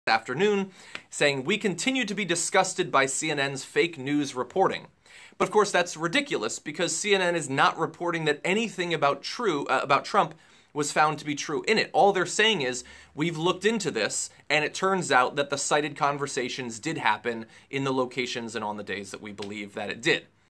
afternoon, saying, "We continue to be disgusted by CNN's fake news reporting." But of course that's ridiculous, because CNN is not reporting that anything about Trump was found to be true in it. All they're saying is, we've looked into this, and it turns out that the cited conversations did happen in the locations and on the days that we believe that it did.